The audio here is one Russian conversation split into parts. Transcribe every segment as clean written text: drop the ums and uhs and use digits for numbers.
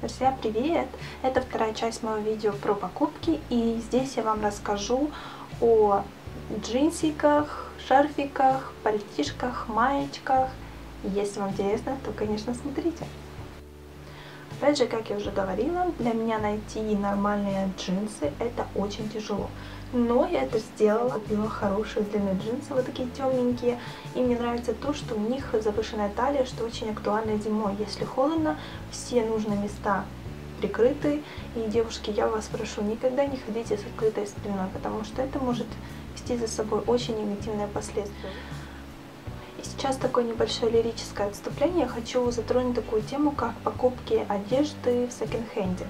Друзья, привет! Это вторая часть моего видео про покупки, и здесь я вам расскажу о джинсиках, шарфиках, пальтишках, маечках. Если вам интересно, то, конечно, смотрите. Опять же, как я уже говорила, для меня найти нормальные джинсы это очень тяжело. Но я это сделала, купила хорошие длинные джинсы, вот такие темненькие. И мне нравится то, что у них завышенная талия, что очень актуально зимой. Если холодно, все нужные места прикрыты. И, девушки, я вас прошу, никогда не ходите с открытой спиной, потому что это может вести за собой очень негативные последствия. И сейчас такое небольшое лирическое отступление. Я хочу затронуть такую тему, как покупки одежды в секонд-хенде.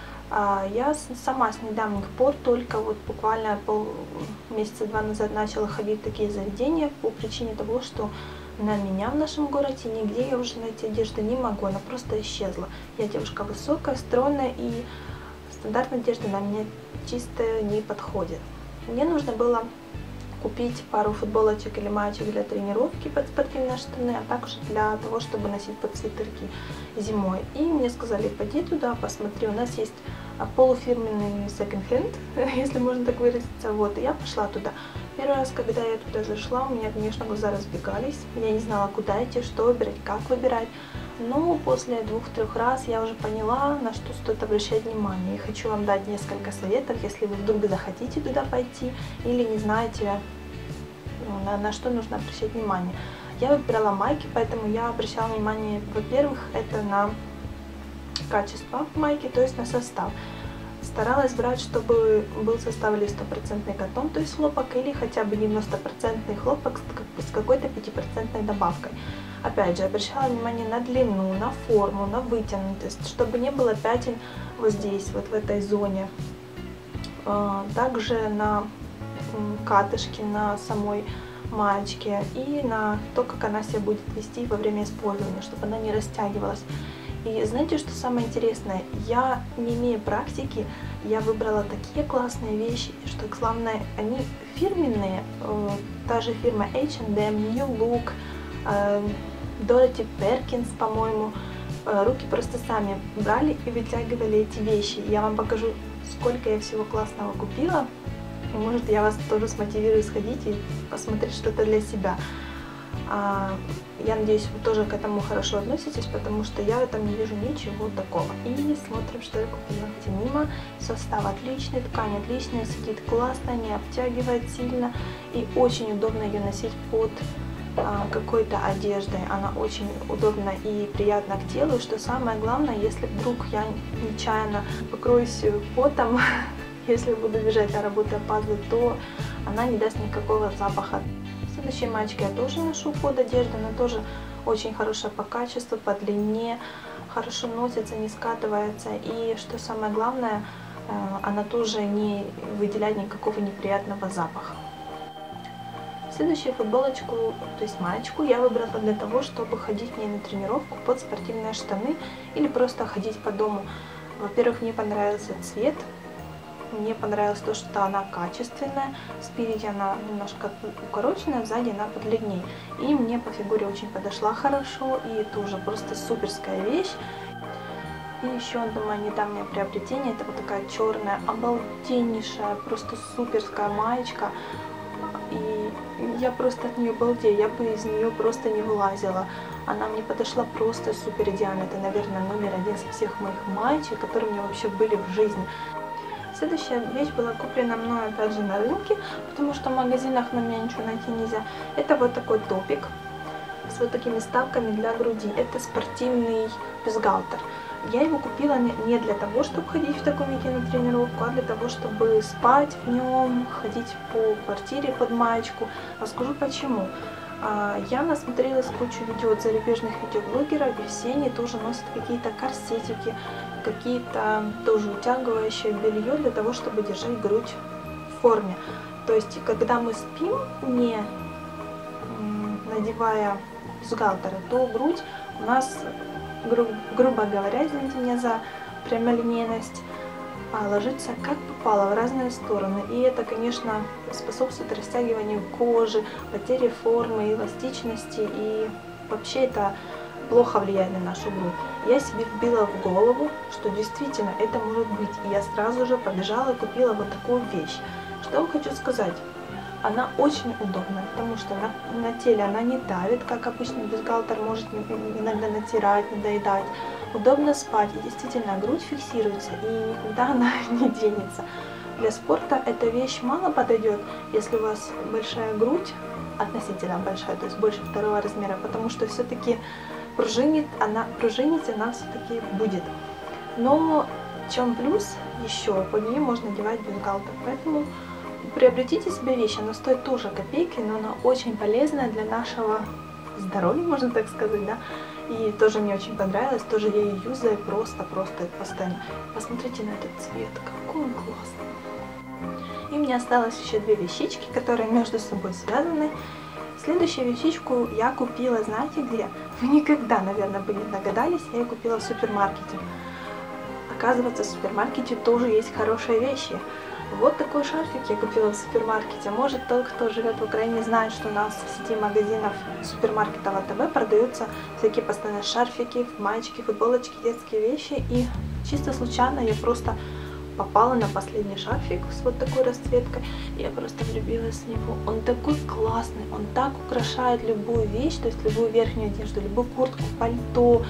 Я сама с недавних пор, только вот буквально месяца два назад начала ходить в такие заведения по причине того, что на меня в нашем городе нигде я уже найти одежду не могу, она просто исчезла. Я девушка высокая, стройная, и стандартная одежда на меня чисто не подходит. Мне нужно было купить пару футболочек или маечек для тренировки под спортивные штаны, а также для того, чтобы носить под свитерки зимой. И мне сказали, пойди туда, посмотри, у нас есть полуфирменный секонд-хенд, если можно так выразиться. Вот, и я пошла туда. Первый раз, когда я туда зашла, у меня, конечно, глаза разбегались. Я не знала, куда идти, что выбирать, как выбирать. Но после 2-3 раз я уже поняла, на что стоит обращать внимание. И хочу вам дать несколько советов, если вы вдруг захотите туда пойти или не знаете, на что нужно обращать внимание. Я выбирала майки, поэтому я обращала внимание, во-первых, это на качество майки, то есть на состав. Старалась брать, чтобы был состав или 100% катон, то есть хлопок, или хотя бы 90% хлопок с какой-то 5% добавкой. Опять же, обращала внимание на длину, на форму, на вытянутость, чтобы не было пятен вот здесь, вот в этой зоне. Также на катышки на самой маечке и на то, как она себя будет вести во время использования, чтобы она не растягивалась. И знаете, что самое интересное? Я, не имея практики, я выбрала такие классные вещи, что главное, они фирменные. Та же фирма H&M, New Look, Dorothy Perkins, по-моему. Руки просто сами брали и вытягивали эти вещи. Я вам покажу, сколько я всего классного купила. И может я вас тоже смотивирую сходить и посмотреть что-то для себя. Я надеюсь, вы тоже к этому хорошо относитесь, потому что я в этом не вижу ничего такого. И смотрим, что я купила. Мимо, состав отличный, ткань отличная, сидит классно, не обтягивает сильно. И очень удобно ее носить под какой-то одеждой. Она очень удобна и приятна к телу. Что самое главное, если вдруг я нечаянно покроюсь потом, если буду бежать, а работа опаздывает, то она не даст никакого запаха. Следующая маечка я тоже ношу под одежду, она тоже очень хорошая по качеству, по длине, хорошо носится, не скатывается. И что самое главное, она тоже не выделяет никакого неприятного запаха. Следующую футболочку, то есть маечку, я выбрала для того, чтобы ходить в ней на тренировку под спортивные штаны или просто ходить по дому. Во-первых, мне понравился цвет. Мне понравилось то, что она качественная, спереди она немножко укороченная, сзади она подлиннее. И мне по фигуре очень подошла хорошо, и тоже просто суперская вещь. И еще одно мое недавнее приобретение, это вот такая черная, обалденнейшая, просто суперская маечка. И я просто от нее балдею, я бы из нее просто не вылазила. Она мне подошла просто супер идеально, это, наверное, номер один со всех моих маечек, которые у меня вообще были в жизни. Следующая вещь была куплена мной опять же на рынке, потому что в магазинах на меня ничего найти нельзя. Это вот такой топик с вот такими вставками для груди. Это спортивный бюстгальтер. Я его купила не для того, чтобы ходить в таком виде на тренировку, а для того, чтобы спать в нем, ходить по квартире под маечку. Расскажу почему. Я насмотрелась кучу видео от зарубежных видеоблогеров, и все они тоже носят какие-то корсетики, какие-то тоже утягивающие белье для того, чтобы держать грудь в форме. То есть, когда мы спим, не надевая бюстгальтеры, то грудь у нас, грубо говоря, извините меня за прямолинейность, ложится как попало в разные стороны. И это, конечно, способствует растягиванию кожи, потере формы, эластичности. И вообще это плохо влияет на нашу грудь. Я себе вбила в голову, что действительно это может быть. И я сразу же побежала и купила вот такую вещь. Что я хочу сказать? Она очень удобная, потому что на теле она не давит, как обычный бюстгальтер может иногда натирать, надоедать. Удобно спать, и действительно грудь фиксируется, и никуда она не денется. Для спорта эта вещь мало подойдет, если у вас большая грудь, относительно большая, то есть больше 2 размера, потому что все-таки пружинить она все-таки будет. Но в чем плюс еще, под нее можно одевать бюстгальтер, поэтому приобретите себе вещь, она стоит тоже копейки, но она очень полезная для нашего здоровья, можно так сказать, да. И тоже мне очень понравилось, тоже я ее юзаю просто постоянно. Посмотрите на этот цвет, какой он классный. И у меня осталось еще 2 вещички, которые между собой связаны. Следующую вещичку я купила, знаете где? Вы никогда, наверное, бы не догадались, я ее купила в супермаркете. Оказывается, в супермаркете тоже есть хорошие вещи. Вот такой шарфик я купила в супермаркете. Может, тот, кто живет в Украине, знает, что у нас в сети магазинов супермаркетов АТБ продаются всякие постоянные шарфики, маечки, футболочки, детские вещи. И чисто случайно я просто попала на последний шарфик с вот такой расцветкой. Я просто влюбилась в него. Он такой классный, он так украшает любую вещь, то есть любую верхнюю одежду, любую куртку, пальто.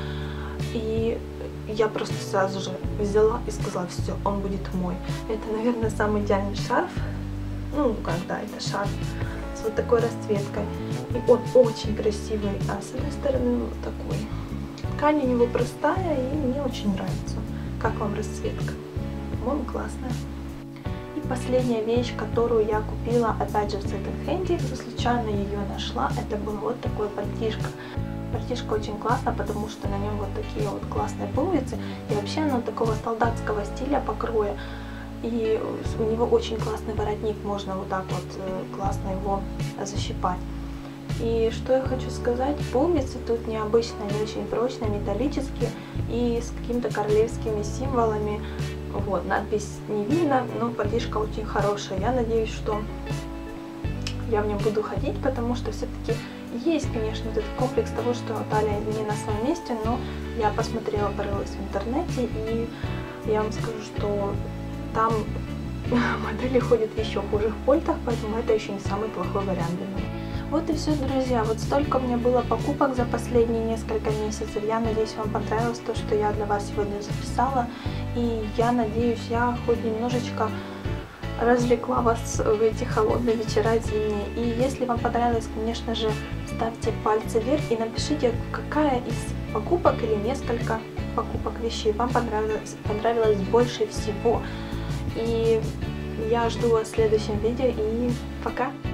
И я просто сразу же взяла и сказала, все, он будет мой. Это, наверное, самый идеальный шарф. Ну, когда это шарф с вот такой расцветкой. И он очень красивый, а с одной стороны вот такой. Ткань у него простая и мне очень нравится. Как вам расцветка? По-моему, классная. И последняя вещь, которую я купила, опять же, в секонд-хенде, случайно ее нашла, это был вот такой пальтишко. Пальтишко очень классно, потому что на нем вот такие вот классные пуговицы. И вообще оно такого солдатского стиля покроя. И у него очень классный воротник, можно вот так вот классно его защипать. И что я хочу сказать, пуговицы тут необычные, они очень прочные, металлические и с какими-то королевскими символами. Вот, надпись не видно, но пальтишко очень хорошее. Я надеюсь, что я в нем буду ходить, потому что все-таки есть, конечно, этот комплекс того, что талия не на своем месте, но я посмотрела, порылась в интернете, и я вам скажу, что там модели ходят в еще хужих пальтах, поэтому это еще не самый плохой вариант для меня. Вот и все, друзья, вот столько у меня было покупок за последние несколько месяцев. Я надеюсь, вам понравилось то, что я для вас сегодня записала, и я надеюсь, я хоть немножечко развлекла вас в эти холодные вечера зимние. И если вам понравилось, конечно же, ставьте пальцы вверх и напишите, какая из покупок или несколько покупок вещей вам понравилось больше всего. И я жду вас в следующем видео, и пока!